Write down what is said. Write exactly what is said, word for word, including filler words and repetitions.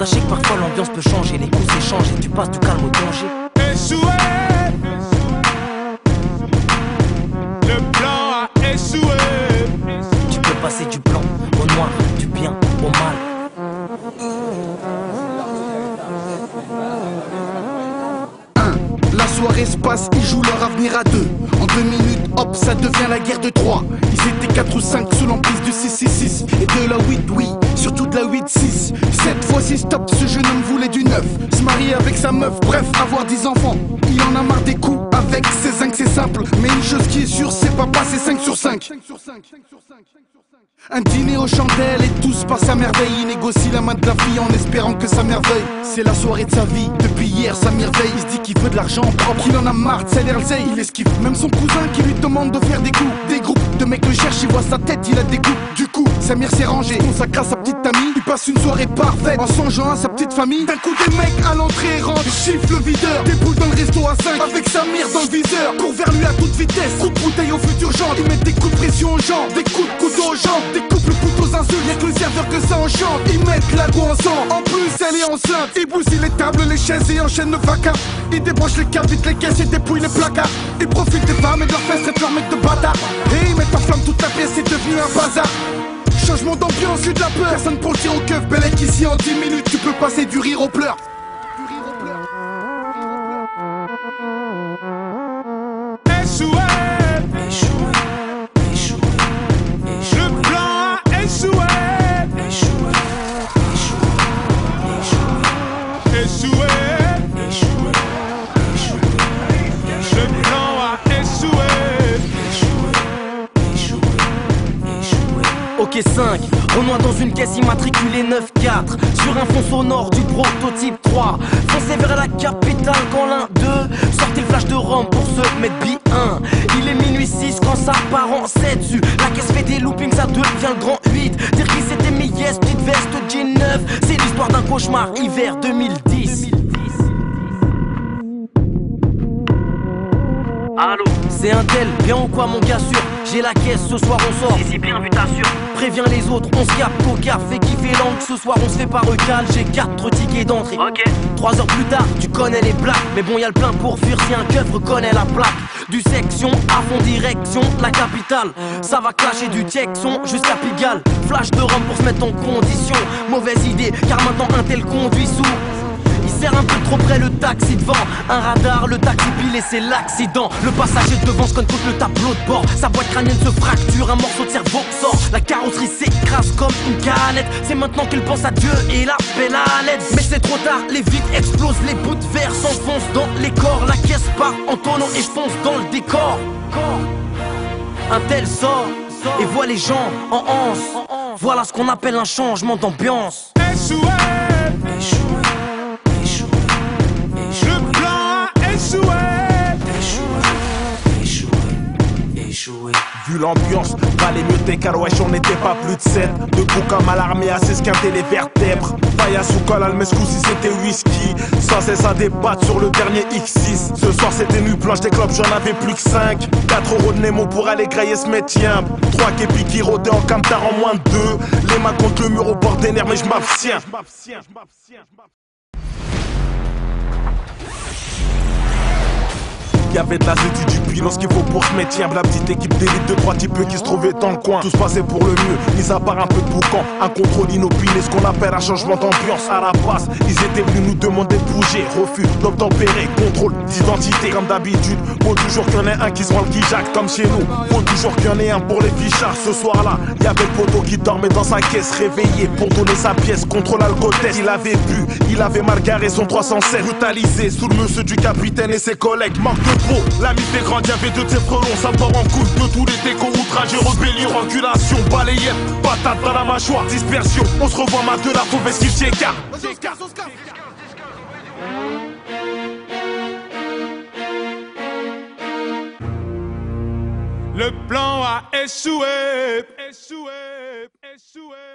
Sachez que parfois l'ambiance peut changer, les coups s'échangent et tu passes du calme au danger. Échoué. Le plan a échoué. Tu peux passer du blanc au noir, du bien au mal. La soirée se passe, ils jouent leur avenir à deux. En deux minutes, hop, ça devient la guerre de Troie. Ils étaient quatre ou cinq sous l'emprise du six six six et de la huit, oui, surtout de la huit six. Cette fois-ci, stop, ce jeune homme voulait du neuf. Se marier avec sa meuf, bref, avoir dix enfants. Il en a marre des coups, avec ses zinc c'est simple. Mais une chose qui est sûre, c'est pas passer cinq sur cinq. Un dîner aux chandelles et tout se passe à merveille. Il négocie la main de la fille en espérant que ça merveille. C'est la soirée de sa vie, depuis hier ça merveille. Il se dit qu'il veut de l'argent propre, qu'il en a marre de Salerzeille. Il esquive même son cousin qui lui demande de faire des coups. Des groupes de mecs le cherchent, il voit sa tête, il a des coups. Du coup, Samir s'est rangé, consacre à sa petite amie. Il passe une soirée parfaite en songeant à sa petite famille. D'un coup des mecs à l'entrée rentrent, chiffre le videur. Déboule dans le resto à cinq avec Samir dans le viseur. Court vers lui à toute vitesse, coup de bouteille au futur genre. Ils mettent des coups de pression aux jambes, des coups de couteau aux jambes, des coups de couteau aux insultes. Y'a que le serveur que ça enchante. Ils mettent la go ensemble, en plus elle est enceinte. Ils bousillent les tables, les chaises et enchaînent le vacarme. Ils débranchent les câbles, vite les caisses et dépouillent les placards. Ils profitent des femmes et de leurs fesses, traitent leurs mecs de bâtards. Et ils mettent en flamme toute la pièce, c'est devenu un bazar. Changement d'ambiance, j'ai de la peur. Personne pour le tir au keuf, Bellec ici en dix minutes. Tu peux passer du rire aux pleurs. Échoué. Échoué, échoué, échoué. Le plan a échoué. Échoué, échoué, échoué. Échoué. Échoué, échoué, Le plan a échoué. échoué, échoué, échoué. Ok cinq, Renoir dans une caisse immatriculée neuf quatre. Sur un fond sonore du prototype trois. Foncez vers la capitale quand l'un d'eux sortez le flash de Rome pour se mettre bien. Il est minuit six quand ça part en sept dessus. La caisse fait des loopings, ça devient le grand huit. Dire qui c'était mis yes, petite veste, jean neuf. C'est l'histoire d'un cauchemar, hiver deux mille dix. Allô, c'est un tel, bien ou quoi mon gars sûr. J'ai la caisse, ce soir on sort. Si bien vu t'assure. Préviens les autres, on se capte, coca, fait kiffer l'angle. Ce soir on se fait pas recal, j'ai quatre tickets d'entrée. Ok. Trois heures plus tard, tu connais les blagues. Mais bon y'a le plein pour fuir si un keuf reconnaît la plaque. Du section à fond direction, la capitale. Ça va clasher du Texon jusqu'à Pigalle. Flash de Rome pour se mettre en condition. Mauvaise idée, car maintenant un tel conduit sous. Il sert un peu trop près le taxi devant. Un radar, le taxi pile et c'est l'accident. Le passager devant se cogne contre le tableau de bord. Sa boîte crânienne se fracture, un morceau de cerveau sort. La carrosserie s'écrase comme une canette. C'est maintenant qu'il pense à Dieu et l'appelle à l'aide. Mais c'est trop tard, les vitres explosent, les bouts de verre s'enfoncent dans les corps. La caisse part en tonneau et fonce dans le décor. Un tel sort et voit les gens en anse. Voilà ce qu'on appelle un changement d'ambiance. Échoué. Échoué. Le plan a échoué. Échoué, échoué, échoué. Vu l'ambiance, valait mieux tes car wesh on n'était pas plus de sept. Debout comme à l'armée à s'esquinter les vertèbres. Paillas ou col almescou si c'était whisky. Sans cesse à débattre sur le dernier X six. Ce soir c'était nuit blanche des clubs, j'en avais plus que cinq. quatre euros de Nemo pour aller grailler ce métier. trois képis qui rôdaient en camtar en moins de deux. Les mains contre le mur au bord des nerfs mais je m'abstiens. Y'avait de la zétude du bilan, ce qu'il faut pour ce métier. La petite équipe d'élite de trois types qui se trouvaient dans le coin. Tout se passait pour le mieux, mis à part un peu de boucan. Un contrôle inopiné, ce qu'on appelle un changement d'ambiance. À la passe, ils étaient venus nous demander de bouger. Refus d'obtempérer, contrôle d'identité. Comme d'habitude, faut toujours qu'il y en ait un qui se rend le guijac comme chez nous. Faut toujours qu'il y en ait un pour les fichards. Ce soir-là, y'avait le poteau qui dormait dans sa caisse, réveillé pour donner sa pièce contre l'alcotest. Il avait bu, il avait mal garé son trois cent sept. Brutalisé sous le monsieur du capitaine et ses collègues. Manque de la mise des grands, y'avait deux de ses frelons, ça part en couille de tous les décos, outrage et rébellion, angulation, balayette, patate dans la mâchoire, dispersion. On se revoit ma de la mauvaise qui s'écarte. Le plan a échoué. Échoué. Échoué.